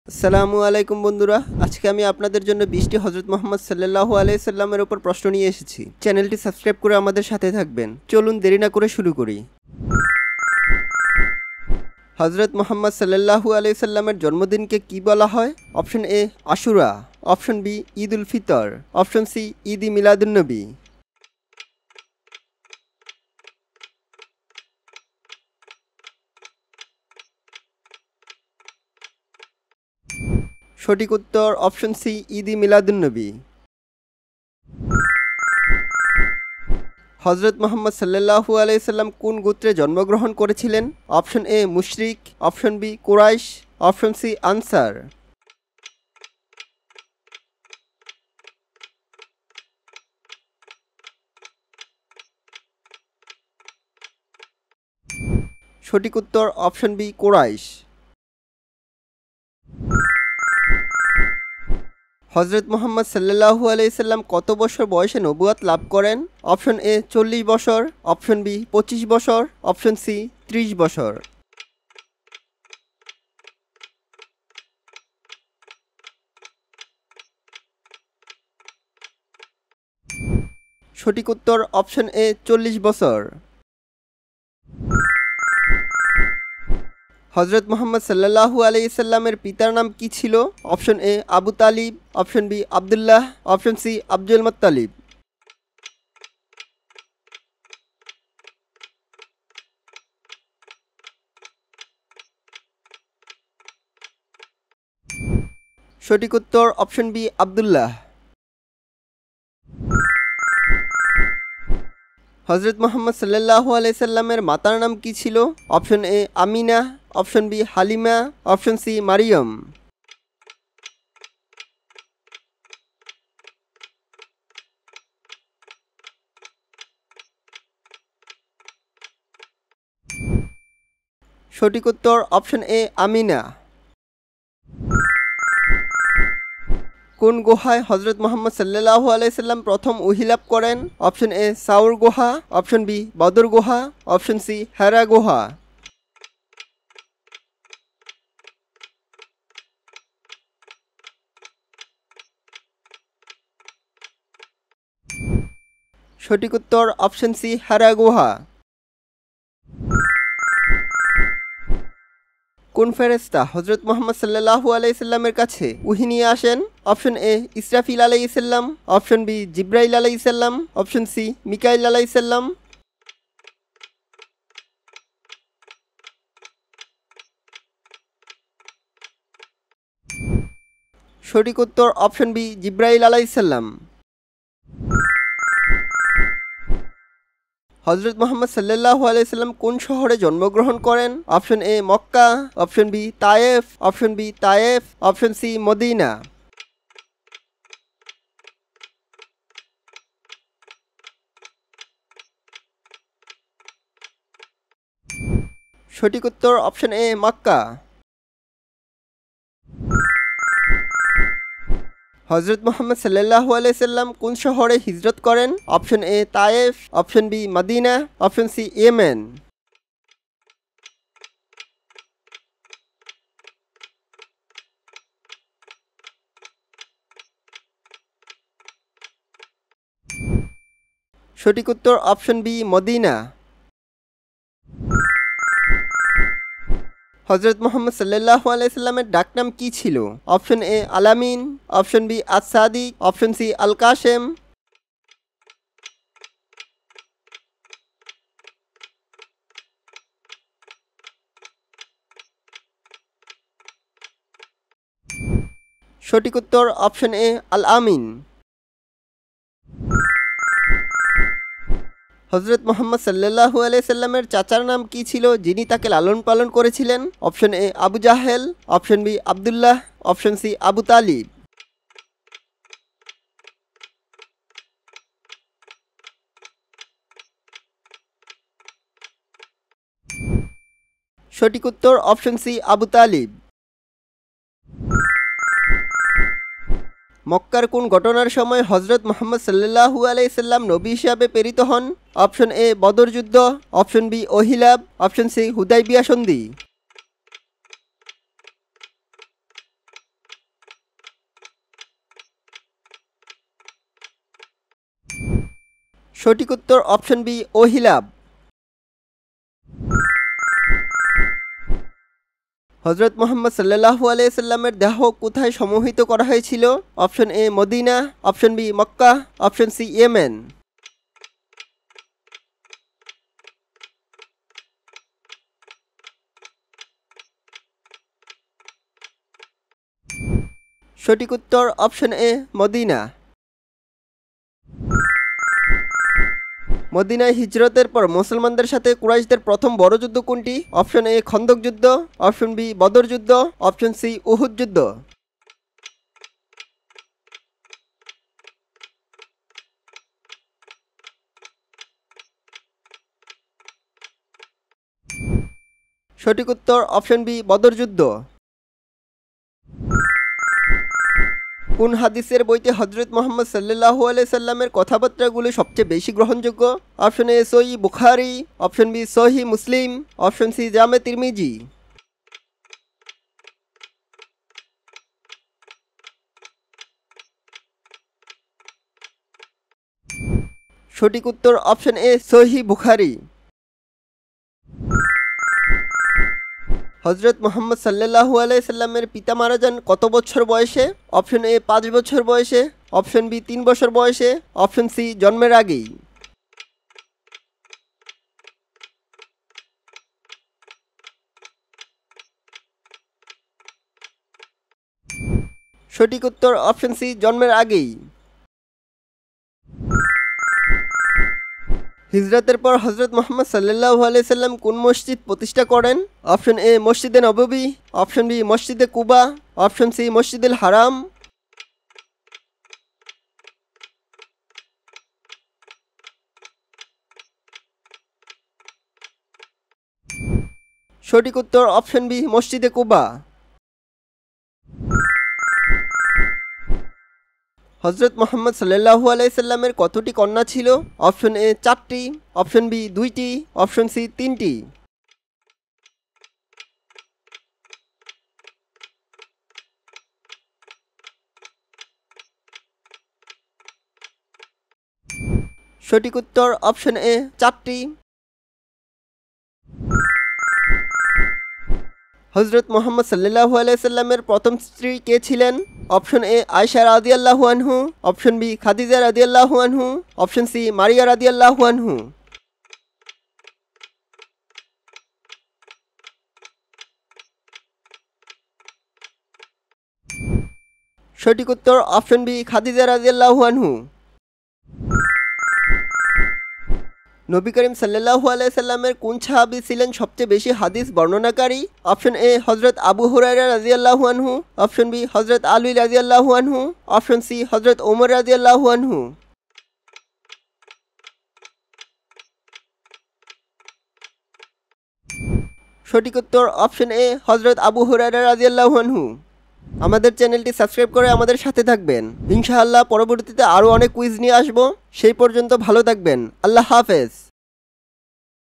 আসসালামু আলাইকুম বন্ধুরা, আজকে আমি আপনাদের জন্য ২০টি হযরত মুহাম্মদ সাল্লাল্লাহু আলাইহি সাল্লামের উপর প্রশ্ন নিয়ে এসেছি। চ্যানেলটি সাবস্ক্রাইব করে আমাদের সাথে থাকবেন। চলুন দেরি না করে শুরু করি। হযরত মুহাম্মদ সাল্লাল্লাহু আলাইহি সাল্লামের জন্মদিনকে কি বলা হয়? Option A Ashura, option B Eid ul Fitr, option C Eid e Miladun Nabi. সঠিক উত্তর অপশন সি ঈদ ই মিলাদুন নবী। হযরত মুহাম্মদ সাল্লাল্লাহু আলাইহি সাল্লাম কোন গোত্রে জন্মগ্রহণ করেছিলেন? অপশন এ মুশরিক, option B Quraish, option C Ansar. সঠিক উত্তর অপশন বি কুরাইশ। হযরত মুহাম্মদ সাল্লাল্লাহু আলাইহি সাল্লাম কত বছর বয়সে নবুয়ত লাভ করেন? অপশন এ 40 বছর, অপশন বি 25 বছর, অপশন সি 30 বছর। সঠিক উত্তর অপশন এ 40 বছর। হযরত মুহাম্মদ সাল্লাল্লাহু আলাইহি সাল্লামের পিতার নাম কি ছিল? Option A Abu Talib, option B Abdullah, option C Abdul Muttalib. সঠিক উত্তর অপশন বি আব্দুল্লাহ। হযরত মুহাম্মদ সাল্লাল্লাহু আলাইহি সাল্লামের মাতার নাম কি ছিল? Option A Amina, option B Halima, option C Mariam. সঠিক উত্তর অপশন এ আমিনা। কোন গুহায় হযরত মুহাম্মদ সাল্লাল্লাহু আলাইহি সাল্লাম প্রথম ওহী লাভ করেন? অপশন এ সাউর গুহা, অপশন বি বদর গুহা, অপশন সি হেরা গুহা। সঠিক উত্তর অপশন সি হেরা গুহা। কোন ফেরেশতা হযরত মুহাম্মদ সাল্লাল্লাহু আলাইহি সাল্লামের কাছে ওহী নিয়ে আসেন? অপশন এ ইসরাফিল আলাইহিস সালাম, অপশন বি জিবরাইল আলাইহিস সালাম, অপশন সি মিকাইল আলাইহিস সালাম। সঠিক উত্তর অপশন বি জিবরাইল আলাইহিস সালাম। হযরত মুহাম্মদ সাল্লাল্লাহু আলাইহি সাল্লাম কোন শহরে জন্মগ্রহণ করেন? Option A Mecca, option B Taif, option B Taif, option C Medina. সঠিক উত্তর অপশন এ মক্কা। হযরত মুহাম্মদ সাল্লাল্লাহু আলাইহি সাল্লাম কোন শহরে হিজরত করেন? Option A Taif, option B Medina, option C Yemen. সঠিক উত্তর অপশন বি মদিনা। হযরত মুহাম্মদ সাল্লাল্লাহু আলাইহি সাল্লামের ডাকনাম কি ছিল? Option A Alamin, option B As Sadiq, option C Al Qasem. সঠিক উত্তর অপশন এ আল আমিন। হযরত মুহাম্মদ সাল্লাল্লাহু আলাইহি সাল্লামের চাচার নাম কি ছিল যিনি তাকে লালন পালন করেছিলেন? Option A Abu Jahel, option B Abdullah, option C Abu Talib. সঠিক উত্তর অপশন সি আবু তালিব। মক্কার কোন ঘটনার সময় হযরত মুহাম্মদ সাল্লাল্লাহু আলাইহি সাল্লাম নবী হিসাবে প্রেরিত হন? অপশন এ বদর যুদ্ধ, অপশন বি ওহী লাভ, অপশন সি হুদাইবিয়া সন্ধি। সঠিক উত্তর অপশন বি ওহিলাব। হযরত মুহাম্মদ সাল্লাল্লাহু আলাইহি সাল্লামের দেহ কোথায় সমাহিত করা হয়েছিল? Option A Medina, option B Mecca, option C Yemen. সঠিক উত্তর অপশন এ মদিনা। মদিনায় হিজরতের পর মুসলমানদের সাথে কুরাইশদের প্রথম বড় যুদ্ধ কোনটি? অপশন এ খন্দক যুদ্ধ, অপশন বি বদর যুদ্ধ, অপশন সি উহুদ যুদ্ধ। সঠিক উত্তর অপশন বি বদর যুদ্ধ। কোন হাদিসের বইতে হযরত মুহাম্মদ সাল্লাল্লাহু আলাইহি সাল্লামের কথাবার্তাগুলো সবচেয়ে বেশি গ্রহণযোগ্য? Option A Sahih Bukhari, option B Sahih Muslim, option C জামে তিরমিজি। সঠিক উত্তর অপশন এ সহিহ বুখারী। হযরত মুহাম্মদ সাল্লাল্লাহু আলাইহি সাল্লামের পিতা মারা যান কত বছর বয়সে? অপশন এ 5 বছর বয়সে, অপশন বি 3 বছর বয়সে, অপশন সি জন্মের আগেই। সঠিক উত্তর অপশন সি জন্মের আগেই। হিজরতের পর হযরত মুহাম্মদ সাল্লাল্লাহু আলাইহি সাল্লাম কোন মসজিদ প্রতিষ্ঠা করেন? অপশন এ মসজিদে নববী, অপশন বি মসজিদে কুবা, অপশন সি মসজিদুল হারাম। সঠিক উত্তর অপশন বি মসজিদে কুবা। হযরত মুহাম্মদ সাল্লাল্লাহু আলাইহি সাল্লামের কতটি কন্যা ছিল? অপশন এ 4টি, অপশন বি 2টি, অপশন সি 3টি। সঠিক উত্তর অপশন এ 4টি। হযরত মুহাম্মদ সাল্লাল্লাহু আলাইহি সাল্লামের প্রথম স্ত্রী কে ছিলেন? অপশন এ আয়েশা রাদিয়াল্লাহু আনহু, অপশন বি খাদিজা রাদিয়াল্লাহু আনহু, অপশন সি মারিয়া রাদিয়াল্লাহু আনহু। সঠিক উত্তর অপশন বি খাদিজা রাদিয়াল্লাহু আনহু। নবী করিম সাল্লাল্লাহু আলাইহি সাল্লামের কোন সাহাবী ছিলেন সবচেয়ে বেশি হাদিস বর্ণনাকারী? অপশন এ হযরত আবু হুরায়রা রাদিয়াল্লাহু আনহু, অপশন বি হযরত আলী রাদিয়াল্লাহু আনহু, অপশন সি হযরত ওমর রাদিয়াল্লাহু আনহু। সঠিক উত্তর অপশন এ হযরত আবু হুরায়রা রাদিয়াল্লাহু আনহু। আমাদের চ্যানেলটি সাবস্ক্রাইব করে আমাদের সাথে থাকবেন। ইনশাআল্লাহ পরবর্তীতে আরও অনেক কুইজ নিয়ে আসব। সেই পর্যন্ত ভালো থাকবেন। আল্লাহ হাফেজ।